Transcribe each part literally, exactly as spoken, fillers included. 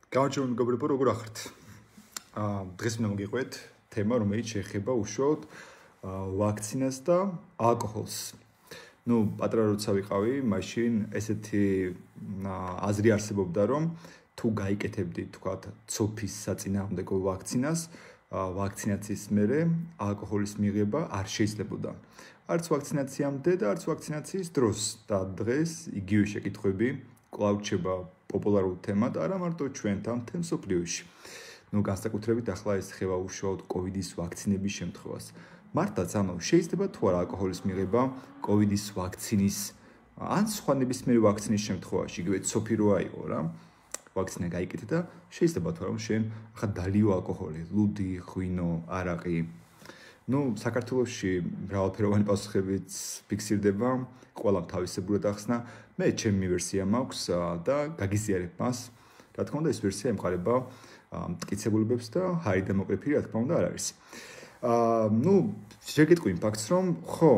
გამარჯობა მეგობრებო, როგორ ახართ? აა დღეს მინდა მოგიყვეთ თემა, რომელიც შეეხება უშუალოდ ვაქცინას და ალკოჰოლს. ნუ პატარა როცა ვიყავი, მაშინ ესეთი აზრი არსებობდა, რომ თუ გაიკეთებდი, თქვათ, ცოფის საწინააღმდეგო ვაქცინას, ვაქცინაციის მერე ალკოჰოლის მიღება არ შეიძლებოდა. არც ვაქცინაციამდე და არც ვაქცინაციის დროს და დღეს იგივე შეკითხვები კვლავ რჩება პოპულარულ თემად, არა მარტო ჩვენთან, მთელ მსოფლიოში. ნუ განსაკუთრებით ახლა ეს ხება უშუალოდ კოვიდის ვაქცინების შემთხვევას. მართლაც, ანუ შეიძლება თუ არა ალკოჰოლის მიღება კოვიდის ვაქცინის ან სხვა ნებისმიერი ვაქცინის შემთხვევაში, იგივე ცოფი რო აიღო რა, ვაქცინა გაიკეთე და შეიძლება თუ არა რომ შენ ახლა დალიო ალკოჰოლი, ლუდი, ღვინო, არაყი. ნუ საქართველოში მრავალფეროვანი პასუხებიც ფიქსირდება, ყველამ თავისებურად ახსნა. მე ჩემი ვერსია მაქვს და გაგიზიარებ მას. რა თქმა უნდა, ეს ვერსია ემყარება მტკიცებულებებს და ჰაი დემოკრატია, რა თქმა უნდა, არ არის. აა, ნუ შეგეტყვი იმ ფაქტს, რომ ხო,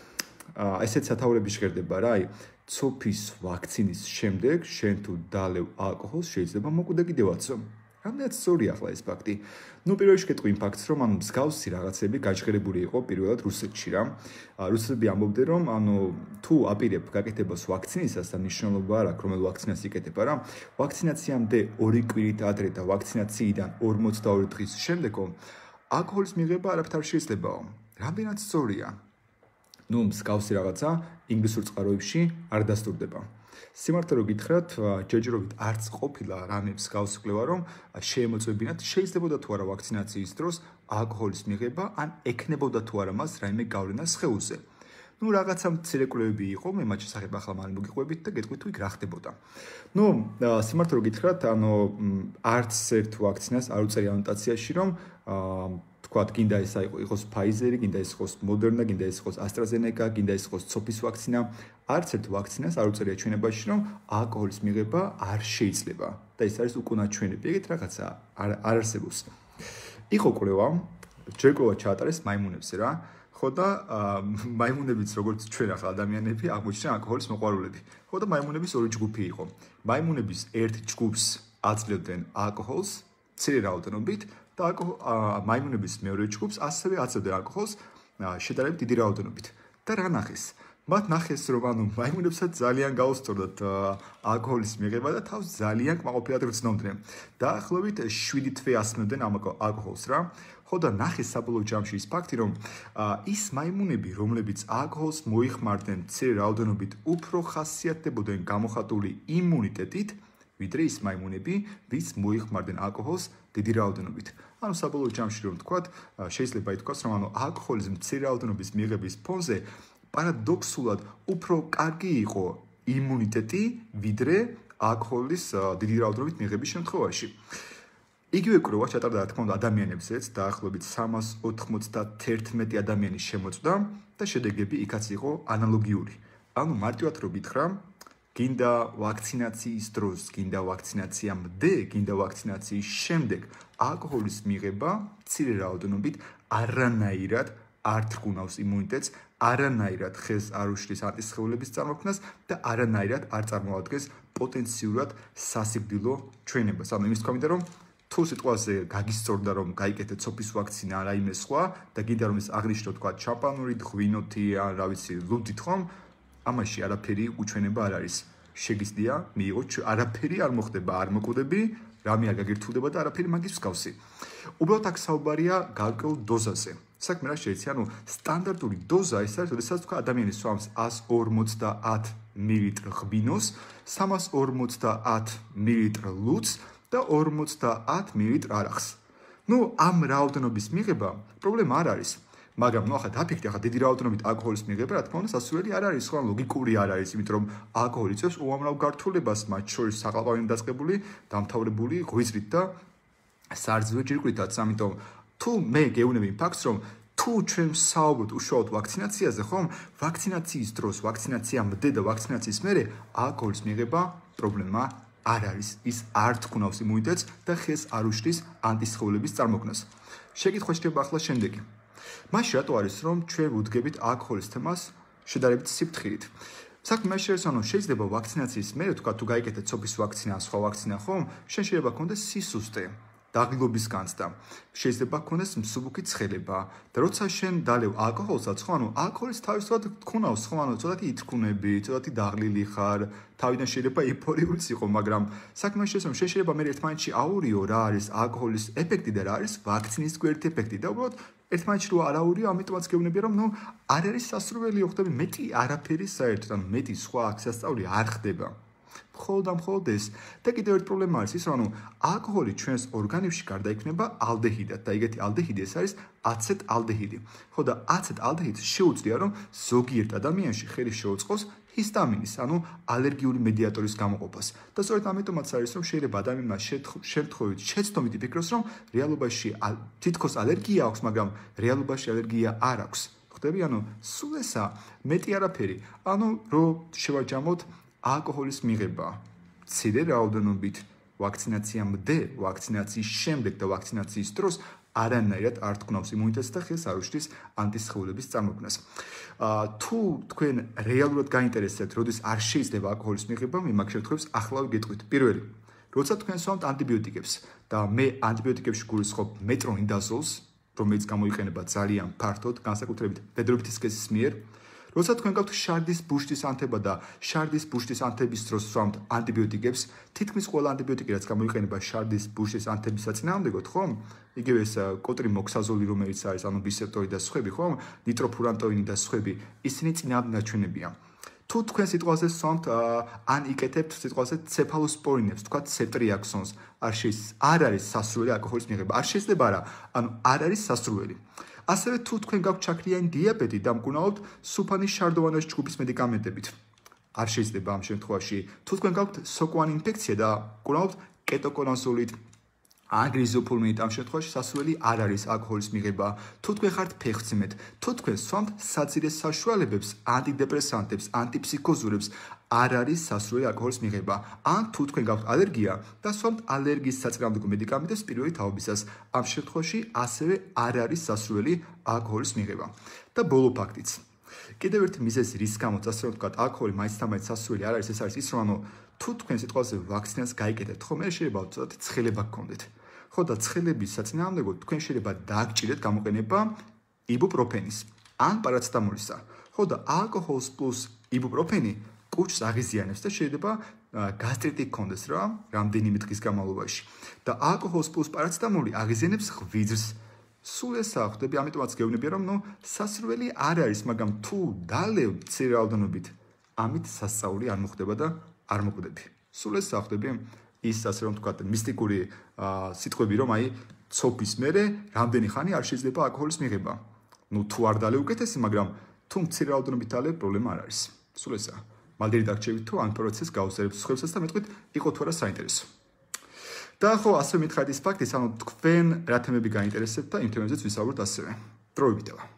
ესეთ სათაურები ჟღერდება რა, აი, ცოფის ვაქცინის შემდეგ შენ თუ დალევ ალკოჰოლს, შეიძლება მოკვდე კიდევაცო. რამდენად სწორია ახლა ეს ფაქტი? ნუ პირველ რიგში გეტყვი იმ ფაქტს, რომ ანუ მსგავსი რაღაცები გაჟღერებული იყო პირველად რუსეთში რა. რუსები ამბობდნენ, რომ ანუ თუ აპირებ გაკეთებას ვაქცინისას და მნიშვნელობა არ აქვს, რომელ ვაქცინას იკეთება რა. ვაქცინაციამდე ორი კვირით ადრე და ვაქცინაციიდან ორმოცდაორი დღის შემდეგო ალკოჰოლის მიღება არაფერ შეიძლებაო. რამდენად სწორია? ნუ მსგავსი რაღაცა ინგლისურ წყაროებში არ დასტურდება. სიმართლე რო გითხრათ, ჯერჯერობით არც ყოფილა რამე მსგავსი კვლევა, რომ შეემოწმებინათ შეიძლებოდა თუ არა ვაქცინაციის დროს ალკოჰოლის მიღება, ან ექნებოდა თუ არა მას რაიმე გავლენა სხეულზე. ნუ რაღაცა მცირე კვლევები იყო, მე მათ შესახებ ახლა მალე მოგიყვებით და გეტყვით თუ იქ რა ხდებოდა. ნუ სიმართლე რო გითხრათ, ანუ არც ერთ ვაქცინას არ უწერი ანოტაციაში, რომ თქვათ, გინდა ეს იყოს Pfizer-ი, გინდა ეს იყოს Moderna, გინდა ეს იყოს AstraZeneca, გინდა ეს იყოს ცოფის ვაქცინა, არც ერთ ვაქცინას არ უწერია ჩვენებაში, რომ ალკოჰოლის მიღება არ შეიძლება. და ეს არის უკანაჩვენები, ეგეთ რაღაცა არ არსებობს. იყო კვლევა, ჯერ კვლევა ჩაატარეს მაიმუნებზე რა, ხო და მაიმუნებიც როგორც ჩვენ ახლა ადამიანები აღმოჩნდა ალკოჰოლის მოყვარულები. ხო და მაიმუნების ორი ჯგუფი იყო. მაიმუნების ერთ ჯგუფს აძლევდნენ ალკოჰოლს მცირე რაოდენობით და მაიმუნების მეორე ჯგუფს ასევე აწევდნენ ალკოჰოლს შედარებით დიდი რაოდენობით. და რა ნახეს? მათ ნახეს, რომ ანუ მაიმუნებსაც ძალიან გაუსწორდათ ალკოჰოლის მიღება და თავს ძალიან კმაყოფილად გრძნობდნენ. დაახლოებით შვიდი თვე ასმევდნენ ამ ალკოჰოლს რა. ხო და ნახეს საბოლოო ჯამში ის ფაქტი, რომ ის მაიმუნები, რომლებიც ალკოჰოლს მოიხმარდნენ მცირე რაოდენობით, უფრო ხასიათდებოდნენ გამოხატული იმუნიტეტით, ვიდრე ის მაიმუნები, ვის მოიხმარდნენ ალკოჰოლს დიდი რაოდენობით. ანუ საბოლოო ჯამში რომ ვთქვათ, შეიძლება ითქვას, რომ ანუ ალკოჰოლის მცირე რაოდენობის მიღების ფონზე პარადოქსულად უფრო კარგი იყო იმუნიტეტი, ვიდრე ალკოჰოლის დიდი რაოდენობით მიღების შემთხვევაში. იგივე კვლევა ჩატარდა, რა თქმა უნდა, ადამიანებზეც, დაახლოებით სამას ოთხმოცდაერთმეტი ადამიანი შემოწმდა და შედეგები იქაც იყო ანალოგიური. ანუ მარტივად რო გითხრა, გინდა ვაქცინაციის დროს, გინდა ვაქცინაციამდე, გინდა ვაქცინაციის შემდეგ, ალკოჰოლის მიღება მცირე რაოდენობით არანაირად არ თრგუნავს იმუნიტეტს, არანაირად ხელს არ უშლის ანტისხეულების წარმოქმნას და არანაირად არ წარმოადგენს პოტენციურად სასიკვდილო ჩვენებას. ანუ იმის თქვა მინდა, რომ თუ სიტყვაზე გაგისწორდა, რომ გაიკეთე ცოფის ვაქცინა, რაიმე სხვა და გინდა რომ ეს აღნიშნო, თქვა, ჩამპანურით, ღვინოთი ან რა ვიცი, ლუდით ხომ, ამაში არაფერი უჩვენება არ არის. შეგიძლია მიიღო, არაფერი არ მოხდება, არ მოკვდები, რამე არ გაგირთულდება და არაფერი მაგის მსგავსი. უბრალოდ აქ საუბარია გარკვეულ დოზაზე. საქმე რა შეიცი, ანუ სტანდარტული დოზა ის არის, როდესაც თქვა ადამიანი სვამს εκατს ორმოცდაათ მილilitre ღვინოს, სამას ორმოცდაათ მილilitre ლუდს და ორმოცდაათ მილilitre არახს. ნუ ამ რაოდენობის მიღება პრობლემა არ არის. მაგრამ ნუ ახლა დაფიქრდი, ახლა დიდი რაოდენობით ალკოჰოლის მიღება, რა თქმა უნდა, სასურველი არ არის, ხო, ლოგიკური არ არის, იმიტომ რომ ალკოჰოლი იწვევს უამრავ გართულებას, მათ შორის საყლაპავით დაწყებული, დამთავრებული ღვიძლით და სარძივო ჯირკვითაც. ამიტომ თუ მე გეუბნები იმ ფაქტს, რომ თუ ჩვენ ვსაუბრობთ უშუალოდ ვაქცინაციაზე, ხომ, ვაქცინაციის დროს, ვაქცინაციამდე და ვაქცინაციის მერე ალკოჰოლის მიღება პრობლემა არ არის. ის არ თქუნავს იმუნიტეტს და ხელს არ უშლის ანტისხეულების წარმოქმნას. შეკითხვა შედება ახლა შემდეგი. მაშინ რატო არის, რომ ჩვენ ვუდგებით ალკოჰოლის თემას შედარებით სიფრთხილით? საქმე მას შეიძლება ანუ შეიძლება ვაქცინაციის მერე თქვა თუ გაიკეთეთ სოფის ვაქცინა, სხვა ვაქცინა ხომ, შენ შეიძლება გქონდეს სისუსტე, დაღლობის განცდა. შეიძლება გქონდეს მსუბუქი ცხელება და როცა შენ დალევ ალკოჰოლსაც, ხო, ანუ ალკოჰოლის თავისთავად გქონავს, ხო, ანუ ცოტათი ითქუნები, ცოტათი დაღლილი ხარ, თავიდან შეიძლება ეიფორიულიც იყო, მაგრამ საქმე მას შეიძლება შენ შეიძლება მე ერთმანეთში აურიო რა არის ალკოჰოლის ეფექტი და რა არის ვაქცინის გვერდით ეფექტი და უბრალოდ ერთმანეთში რო არაურიო, ამიტომაც გეუბნებია რომ ნუ არ არის სასურველი ხდები მეტი არაფერი საერთოდ, ანუ მეტი სხვა აქსასწაული არ ხდება. მხოლოდ და მხოლოდ ეს და კიდევ ერთი პრობლემა არის ის რომ ანუ ალკოჰოლი ჩვენს ორგანიზმში გარდაიქმნება ალდეჰიდად და ეგეთი ალდეჰიდი ეს არის აცეტალდეჰიდი. ხო და აცეტალდეჰიდს შეუძლია რომ ზოგიერთ ადამიანში ხელი შეუწყოს ჰისტამინის, ანუ ალერგიული მედიატორის გამოყოფას. და სწორედ ამიტომაც არის რომ შეიძლება ადამიანმა შემთხვევით შეცდომით იფიქროს რომ რეალობაში თითქოს ალერგია აქვს, მაგრამ რეალობაში ალერგია არ აქვს. ხდები, ანუ სულ ესა მეტი არაფერი. ანუ რო შევაჯამოთ ალკოჰოლის მიღება მცირე რაოდენობით ვაქცინაციამდე, ვაქცინაციის შემდეგ და ვაქცინაციის დროს არანაირად არ თქმავს იმუნიტეტს და ხელს არ უშლის ანტისხეულების წარმოქმნას. თუ თქვენ რეალურად გაინტერესებთ, როდის არ შეიძლება ალკოჰოლის მიღება, მე მაგ შემთხვევებს ახლავე გეტყვით. პირველი, როცა თქვენ სვამთ ანტიბიოტიკებს და მე ანტიბიოტიკებში გულისხმობ მეტრონიდაზოლს, რომელიც გამოიყენება ძალიან ფართოდ, განსაკუთრებით ბედრობითი სქესის მიერ. როცა თქვენ გაქვთ შარდის ბუშტის ანთება და შარდის ბუშტის ანთების დროს სვამთ ანტიბიოტიკებს, თითქმის ყველა ანტიბიოტიკი რაც გამოიყენება შარდის ბუშტის ანთების საწინააღმდეგოდ, ხომ? იგივე ეს კოტრიმოქსაზოლი, რომელიც არის, ანუ ბისეპტორი და სხვები, ხომ? ნიტროფურანტოინი და სხვები, ისინი წინააღმდეგნარჩუნებია. თუ თქვენ სიტყვაზე სვამთ ან იკეთებთ სიტყვაზე ცეფალოსპორინებს, თქვა ცეტრიაქსონს, არ შეიძლება არ არის სასურველი ალკოჰოლის მიღება, არ შეიძლება არა, ანუ არ არის სასურველი. ასევე თუ თქვენ გაქვთ ჩაქრიანი დიაბეტი და მკურნალობთ სუფანის შარდოვანას ჯგუფის მედიკამენტებით, არ შეიძლება ამ შემთხვევაში. თუ თქვენ გაქვთ სოკოვანი ინფექცია და მკურნალობთ კეტოკონაზოლით, აგრიზოფულმინით, ამ შემთხვევაში სასურველი არ არის ალკოჰოლის მიღება. თუ თქვენ ხართ ფეხმძიმედ, თუ თქვენ სვამთ საძირეს საშუალებებს, ანტიდეპრესანტებს, ანტიფსიქოზურებს, არ არის სასურველი ალკოჰოლის მიღება. ან თუ თქვენ გაქვთ ალერგია და სვამთ ალერგიის საწინააღმდეგო მედიკამენტებს პირველი თაობისას, ამ შემთხვევაში ასევე არ არის სასურველი ალკოჰოლის მიღება. და ბოლო ფაქტიც. კიდევ ერთი მიზეზი რის გამოც ასე რომ ვთქვათ, ალკოჰოლი მაინც-თამაინც სასურველი არ არის, ეს არის ის რომ ანუ თუ თქვენ სიტყვაზე ვაქცინას გაიკეთებთ, ხო, მე შეიძლება ცოტა ცხელება გქონდეთ. ხო და ცხელების საწინააღმდეგოდ თქვენ შეიძლება დააგჭირეთ გამოყენება იბუპროფენის ან პარაცეტამოლისა. ხო და ალკოჰოლს პლუს იბუპროფენი კუჭს აღიზიანებს და შეიძლება გასტრიტი გქონდეს რა, რამდენიმე დღის განმავლობაში. და ალკოჰოლს პლუს პარაცეტამოლი აღიზიანებს ღვიძლს. სულ ესაა, ხდები, ამიტომაც გეუბნებია რომ ნუ სასურველი არ არის, მაგრამ თუ დალევ მცირე რაოდენობით, ამით სასწაული არ მოხდება და არ მოკვდები. სულ ესაა, ხდები, ის ასე რომ ვთქვათ, მისტიკური სიტყვები, რომ აი ცოფის მერე რამდენი ხანი არ შეიძლება ალკოჰოლის მიღება. ნუ თუ არ დალევ უკეთესი, მაგრამ თუ მცირე რაოდენობით დალევ, პრობლემა არ არის. სულ ესაა. მალდერი დაგჭირებით თუ ამ პროცესს გავუსწრებთ სხვებსაც და მეტყვით იყო თუ არა საინტერესო. და ხო, ასე მითხრათ ის ფაქტიც, ანუ თქვენ რა თემები გაინტერესებთ და იმ თემებზეც ვისაუბროთ ასევე. დროებით.